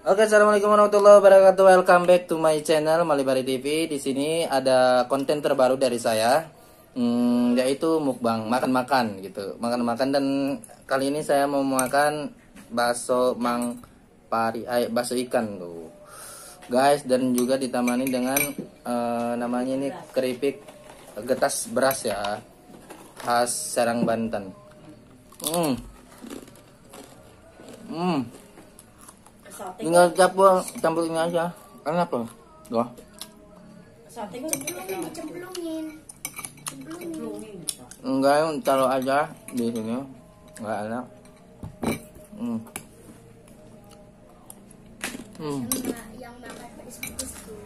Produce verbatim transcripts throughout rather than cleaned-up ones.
Oke, assalamualaikum warahmatullahi wabarakatuh. Welcome back to my channel Malibari T V. Di sini ada konten terbaru dari saya, hmm, yaitu mukbang makan-makan gitu, makan-makan. Dan kali ini saya mau makan bakso Mang Pari, eh, bakso ikan tuh, guys. Dan juga ditemani dengan uh, namanya ini keripik getas beras ya, khas Serang Banten. Hmm. Hmm. Tinggal campur campur ini aja. Karena apa? Loh. Sate cemplungin, dicemplungin. Cemplungin. Enggak, taruh aja di sini. Enggak enak. Hmm. Hmm. Yang makan pedes-pedes tuh.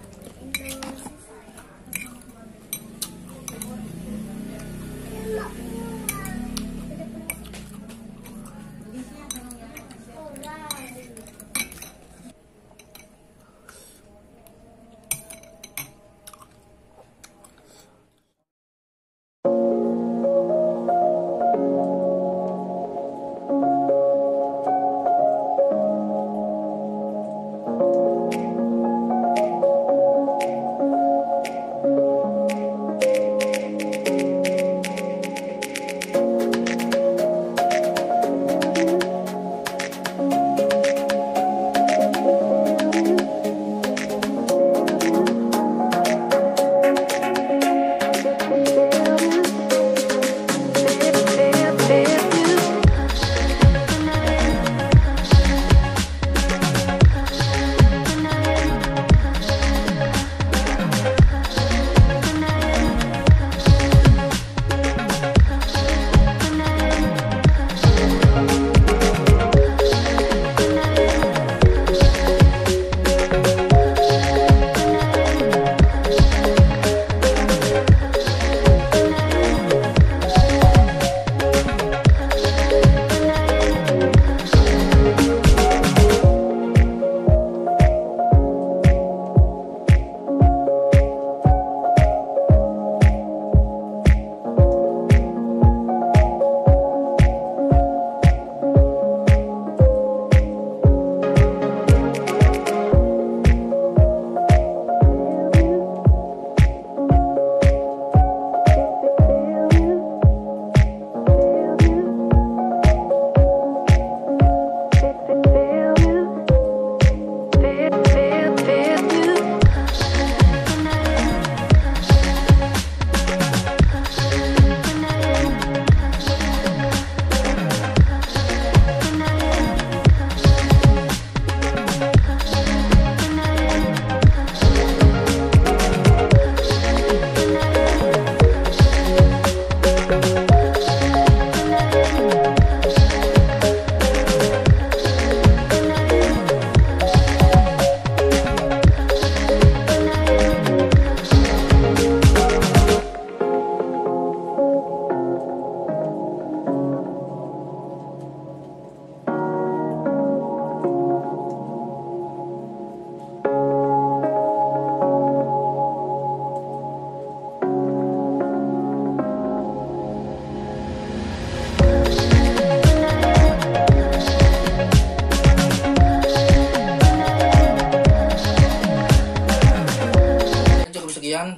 Sekian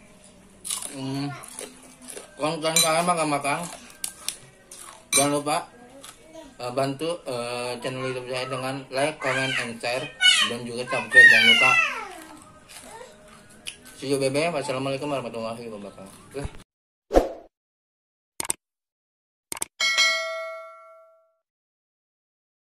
hmm, konten kalian makan-makan. Jangan lupa uh, bantu uh, channel YouTube saya dengan like, comment, and share, dan juga subscribe. Jangan lupa. See you bebe. Wassalamualaikum warahmatullahi wabarakatuh.